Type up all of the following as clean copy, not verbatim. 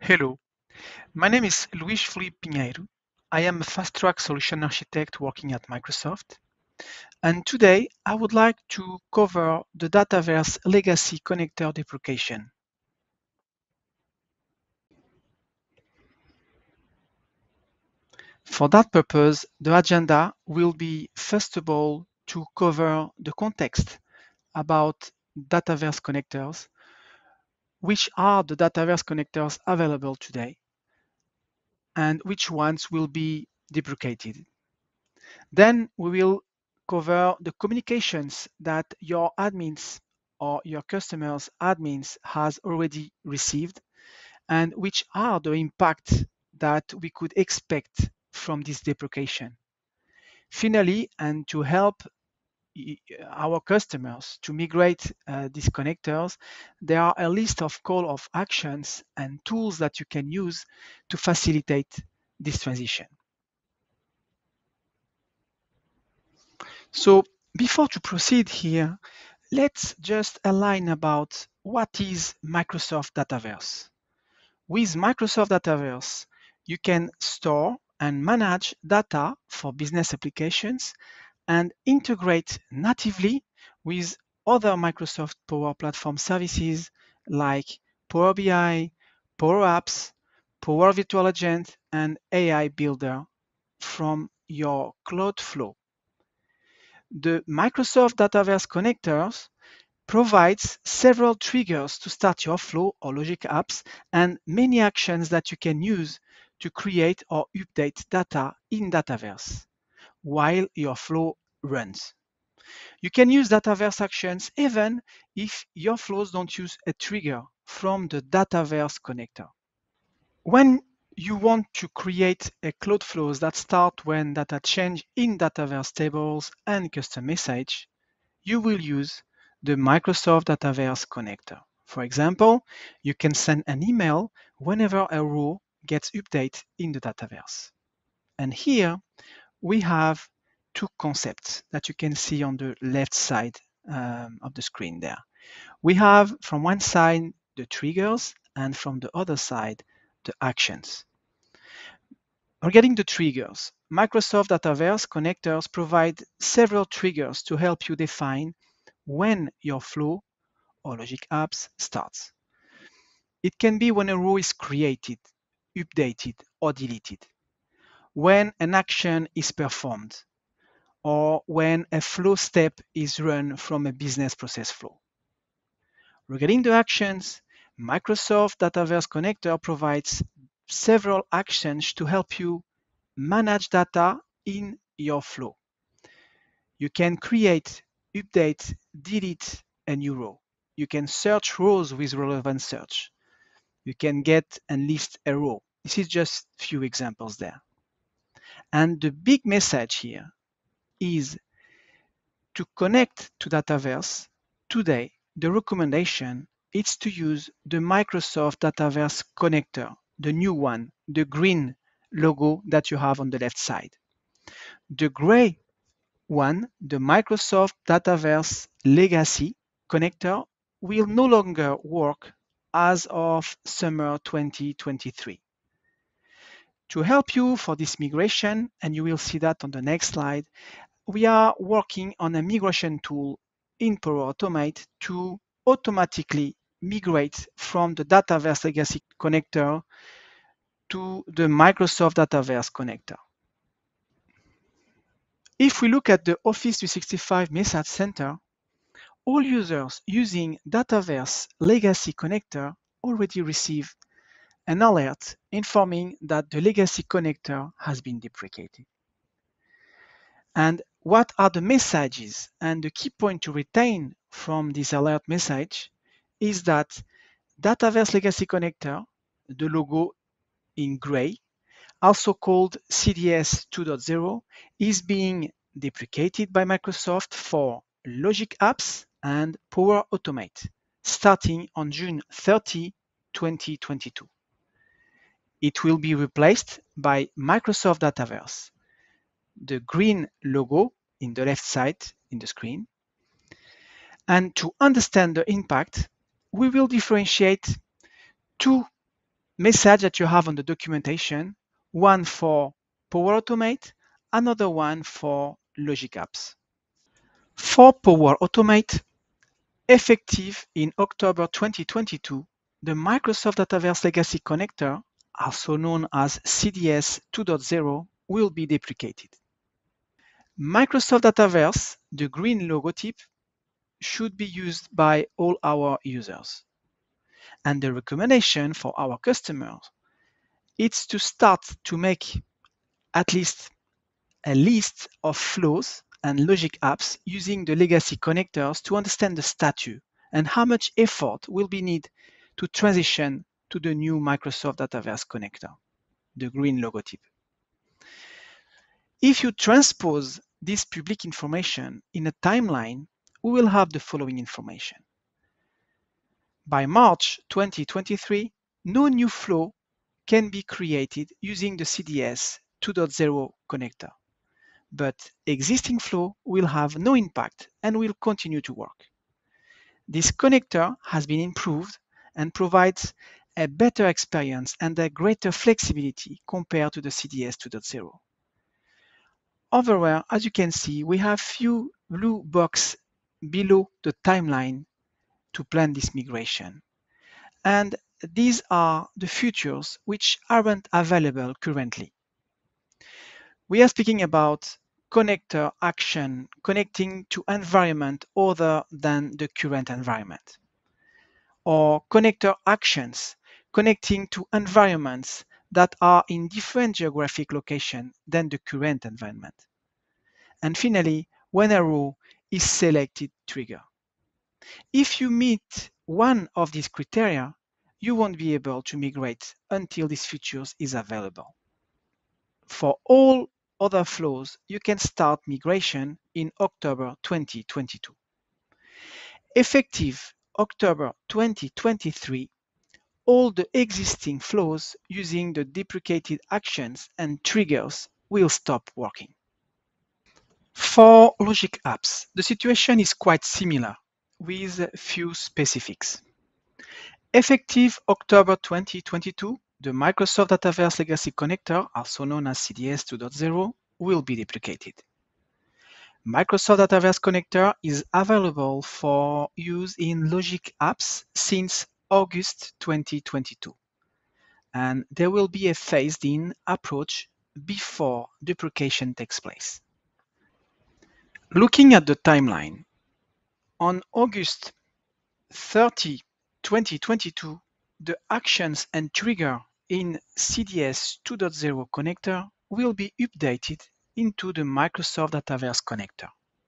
Hello, my name is Luís Felipe Pinheiro. I am a fast-track solution architect working at Microsoft. And today I would like to cover the Dataverse legacy connector deprecation. For that purpose, the agenda will be first of all to cover the context about Dataverse connectors, which are the Dataverse connectors available today, and which ones will be deprecated. Then we will cover the communications that your admins or your customers' admins has already received and which are the impact that we could expect from this deprecation. Finally, and to help our customers to migrate these connectors, there are a list of call of actions and tools that you can use to facilitate this transition. So before to proceed here, let's just align about what is Microsoft Dataverse. With Microsoft Dataverse, you can store and manage data for business applications and integrate natively with other Microsoft Power Platform services like Power BI, Power Apps, Power Virtual Agent, and AI Builder from your Cloudflow. The Microsoft Dataverse connectors provides several triggers to start your flow or logic apps and many actions that you can use to create or update data in Dataverse while your flow runs. You can use Dataverse actions even if your flows don't use a trigger from the Dataverse connector. When you want to create a Cloud flows that start when data change in Dataverse tables and custom message, you will use the Microsoft Dataverse connector. For example, you can send an email whenever a row gets updated in the Dataverse. And here we have two concepts that you can see on the left side of the screen there. We have from one side the triggers and from the other side the actions. Regarding the triggers, Microsoft Dataverse connectors provide several triggers to help you define when your flow or logic apps starts. It can be when a row is created, updated, or deleted, when an action is performed, or when a flow step is run from a business process flow. Regarding the actions, Microsoft Dataverse Connector provides several actions to help you manage data in your flow. You can create, update, delete a new row. You can search rows with relevant search. You can get and list a row. This is just a few examples there. And the big message here is to connect to Dataverse. Today, the recommendation is to use the Microsoft Dataverse connector, the new one, the green logo that you have on the left side. The gray one, the Microsoft Dataverse Legacy connector, will no longer work as of summer 2023. To help you for this migration, and you will see that on the next slide, we are working on a migration tool in Power Automate to automatically migrate from the Dataverse Legacy connector to the Microsoft Dataverse connector. If we look at the Office 365 Message Center, all users using Dataverse Legacy connector already receive an alert informing that the legacy connector has been deprecated. And what are the messages? And the key point to retain from this alert message is that Dataverse Legacy Connector, the logo in gray, also called CDS 2.0, is being deprecated by Microsoft for Logic Apps and Power Automate, starting on June 30, 2022. It will be replaced by Microsoft Dataverse, the green logo in the left side in the screen. And to understand the impact, we will differentiate two message that you have on the documentation, one for Power Automate, another one for Logic Apps. For Power Automate, effective in October 2022, the Microsoft Dataverse Legacy Connector, also known as CDS 2.0, will be deprecated. Microsoft Dataverse, the green logotype, should be used by all our users. And the recommendation for our customers is to start to make at least a list of flows and logic apps using the legacy connectors to understand the status and how much effort will be needed to transition to the new Microsoft Dataverse connector, the green logotype. If you transpose this public information in a timeline, we will have the following information. By March 2023, no new flow can be created using the CDS 2.0 connector, but existing flow will have no impact and will continue to work. This connector has been improved and provides a better experience and a greater flexibility compared to the CDS 2.0. Overall, as you can see, we have few blue boxes below the timeline to plan this migration. And these are the features which aren't available currently. We are speaking about connector action connecting to environment other than the current environment, or connector actions connecting to environments that are in different geographic location than the current environment. And finally, when a row is selected trigger. If you meet one of these criteria, you won't be able to migrate until this feature is available. For all other flows, you can start migration in October 2022. Effective October 2023, all the existing flows using the deprecated actions and triggers will stop working. For Logic Apps, the situation is quite similar with few specifics. Effective October 2022, the Microsoft Dataverse Legacy Connector, also known as CDS 2.0, will be deprecated. Microsoft Dataverse Connector is available for use in Logic Apps since August 2022, and there will be a phased-in approach before deprecation takes place. Looking at the timeline, on August 30, 2022, the actions and trigger in CDS 2.0 connector will be updated into the Microsoft Dataverse connector.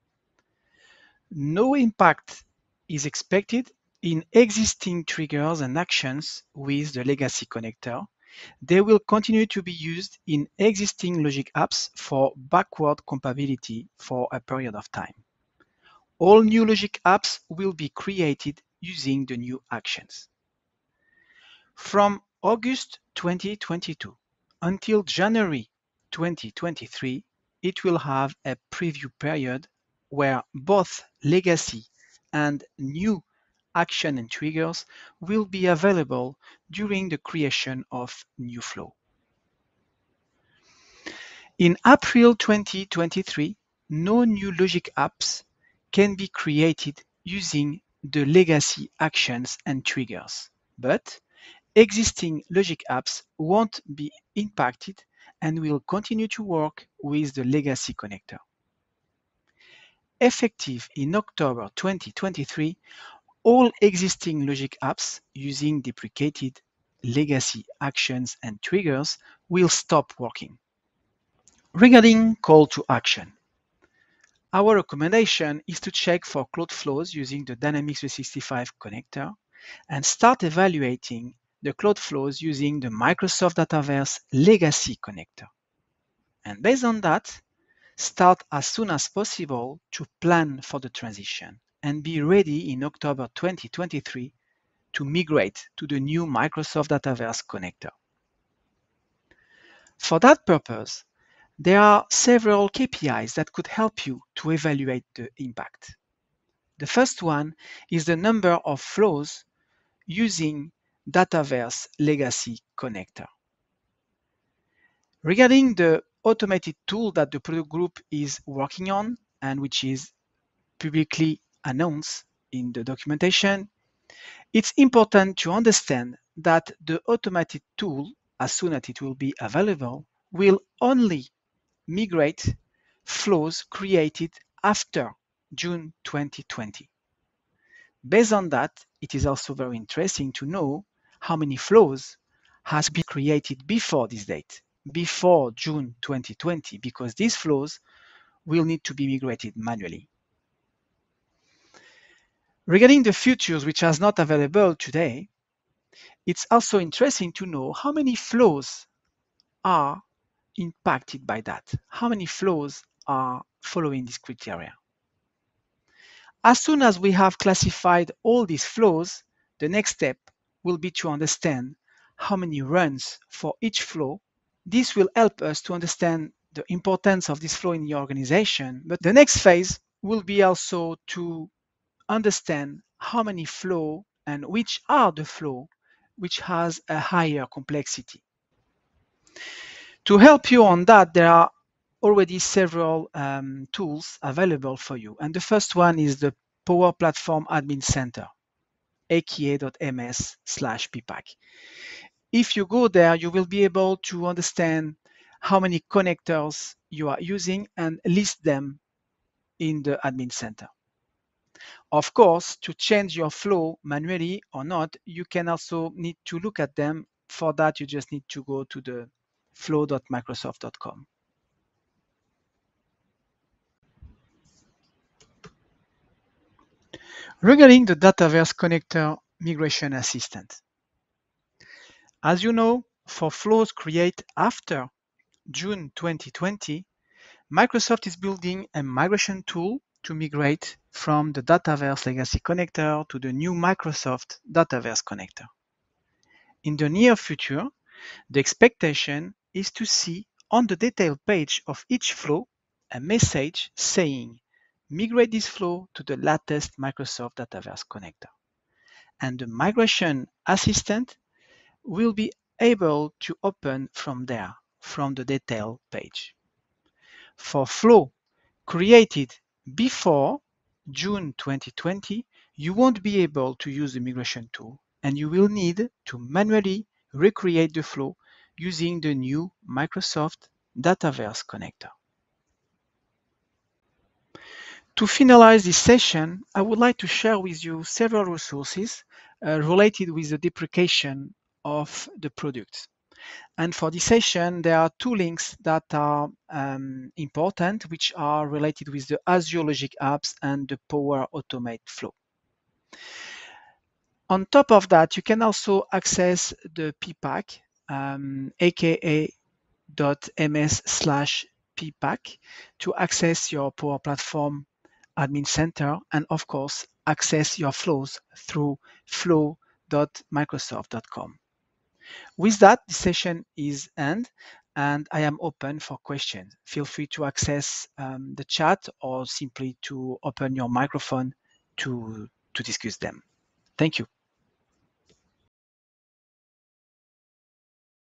No impact is expected in existing triggers and actions with the legacy connector. They will continue to be used in existing Logic apps for backward compatibility for a period of time. All new Logic apps will be created using the new actions. From August 2022 until January 2023, it will have a preview period where both legacy and new action and triggers will be available during the creation of new flow. In April 2023, no new Logic apps can be created using the legacy actions and triggers, but existing Logic apps won't be impacted and will continue to work with the legacy connector. Effective in October 2023, all existing Logic apps using deprecated legacy actions and triggers will stop working. Regarding call to action, our recommendation is to check for cloud flows using the Dynamics 365 connector and start evaluating the cloud flows using the Microsoft Dataverse Legacy connector. And based on that, start as soon as possible to plan for the transition and be ready in October 2023 to migrate to the new Microsoft Dataverse connector. For that purpose, there are several KPIs that could help you to evaluate the impact. The first one is the number of flows using Dataverse Legacy Connector. Regarding the automated tool that the product group is working on and which is publicly announced in the documentation, it's important to understand that the automated tool, as soon as it will be available, will only migrate flows created after June 2020. Based on that, it is also very interesting to know how many flows has been created before this date, before June 2020, because these flows will need to be migrated manually. Regarding the features which are not available today, it's also interesting to know how many flows are impacted by that, how many flows are following this criteria. As soon as we have classified all these flows, the next step will be to understand how many runs for each flow. This will help us to understand the importance of this flow in your organization. But the next phase will be also to understand how many flow and which are the flow which has a higher complexity. To help you on that, there are already several tools available for you. And the first one is the Power Platform Admin Center, aka.ms/ppack. If you go there, you will be able to understand how many connectors you are using and list them in the admin center. Of course, to change your flow manually or not, you can also need to look at them. For that, you just need to go to the flow.microsoft.com. Regarding the Dataverse Connector Migration Assistant, as you know, for flows created after June 2020, Microsoft is building a migration tool to migrate from the Dataverse Legacy Connector to the new Microsoft Dataverse Connector. In the near future, the expectation is to see on the detail page of each flow a message saying, migrate this flow to the latest Microsoft Dataverse Connector. And the migration assistant will be able to open from there, from the detail page. For flow created before June 2020, you won't be able to use the migration tool, and you will need to manually recreate the flow using the new Microsoft Dataverse Connector. To finalize this session, I would like to share with you several resources related with the deprecation of the product. And for this session, there are two links that are important, which are related with the Azure Logic Apps and the Power Automate Flow. On top of that, you can also access the PPAC, aka.ms/ppack, to access your Power Platform Admin Center, and of course, access your flows through flow.microsoft.com. With that, the session is end, and I am open for questions. Feel free to access the chat or simply to open your microphone to discuss them. Thank you.